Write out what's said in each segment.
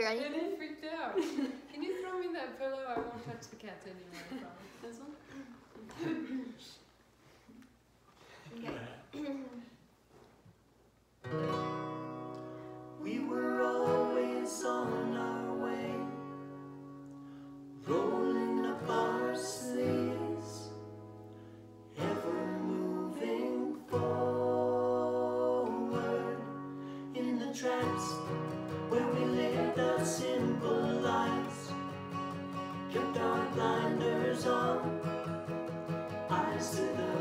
ready? And he freaked out. Can you throw me that pillow? I won't touch the cats anymore, I promise. This one? Okay. We were always on our way, rolling up our sleeves, ever moving forward in the tracks where we lived our simple lives, kept our blinders on, eyes to the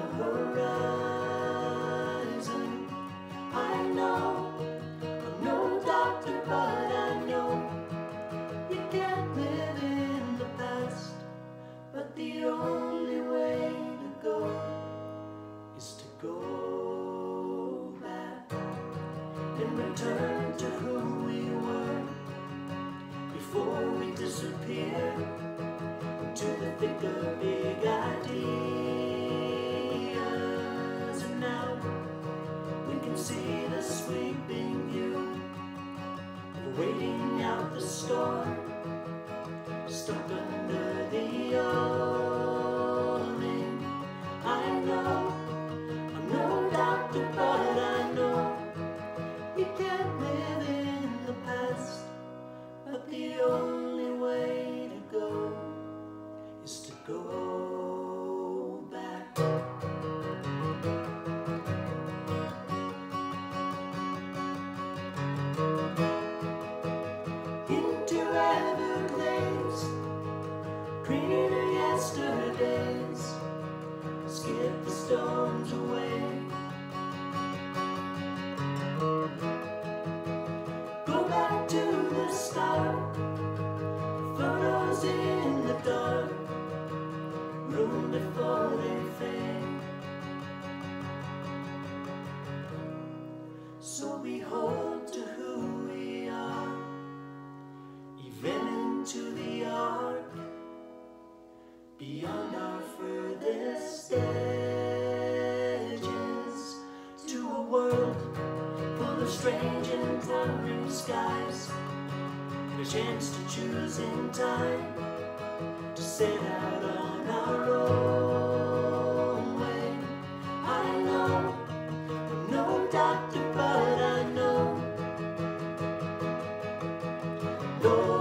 horizon. I know I'm no doctor, but I know you can't live in the past, but the only way to go is to go back and return to who we were before we disappeared into the thick of big ideas. And now we can see the sweeping view of waiting out the storm, stuck under the awning. I know I'm no doctor, but I know you can't live in the past, but the only way to go is to go back. Into Everglades, greener yesterdays, skip the storms away. Go back to the start, photos in the dark, room before they fade. So we hold to who we are, even into the arc, beyond our furthest edges, to a world full of strange and towering skies, and a chance to choose in time, to set out on our own way. I know I'm no doctor, but I know no